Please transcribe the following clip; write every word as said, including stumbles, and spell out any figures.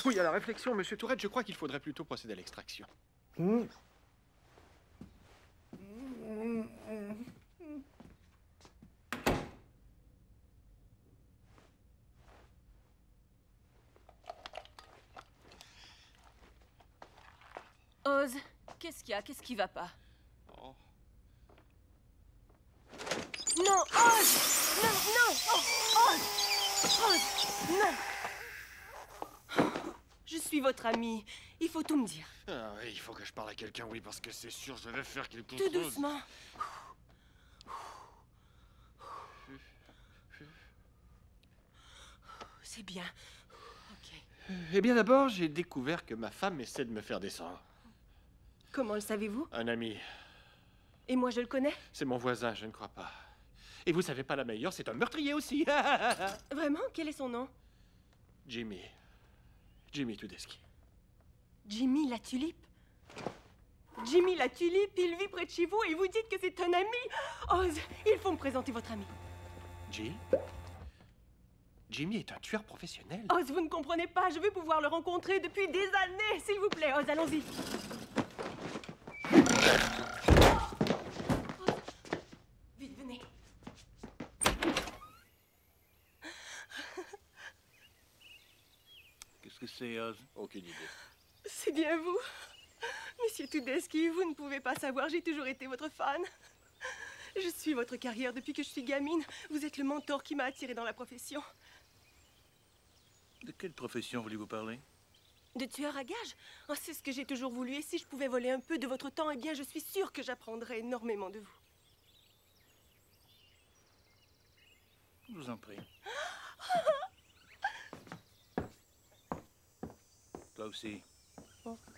Oui, à la réflexion, Monsieur Tourette, je crois qu'il faudrait plutôt procéder à l'extraction. Mmh. Oz, qu'est-ce qu'il y a? Qu'est-ce qui va pas? Oh. Non, Oz! Non, non! Oh, Oz! Oz! Non! Je suis votre amie. Il faut tout me dire. Ah, oui, il faut que je parle à quelqu'un, oui, parce que c'est sûr, je vais faire quelque Tout chose. doucement. C'est bien. Ok. Eh bien, d'abord, j'ai découvert que ma femme essaie de me faire descendre. Comment le savez-vous? Un ami. Et moi, je le connais? C'est mon voisin, je ne crois pas. Et vous savez pas la meilleure, c'est un meurtrier aussi. Vraiment? Quel est son nom? Jimmy. Jimmy Tedeschi. Jimmy la tulipe? Jimmy la tulipe, il vit près de chez vous et vous dites que c'est un ami? Oz, il faut me présenter votre ami. Jill? Jimmy est un tueur professionnel. Oz, vous ne comprenez pas, je veux pouvoir le rencontrer depuis des années, s'il vous plaît. Oz, allons-y. Vite, venez. Qu'est-ce que c'est, Oz? Aucune idée. C'est bien vous. Monsieur Tedeschi, vous ne pouvez pas savoir, j'ai toujours été votre fan. Je suis votre carrière depuis que je suis gamine. Vous êtes le mentor qui m'a attirée dans la profession. De quelle profession voulez-vous parler? De tueur à gages? Oh, c'est ce que j'ai toujours voulu. Et si je pouvais voler un peu de votre temps, eh bien, je suis sûre que j'apprendrais énormément de vous. Je vous en prie. Toi aussi. Oh.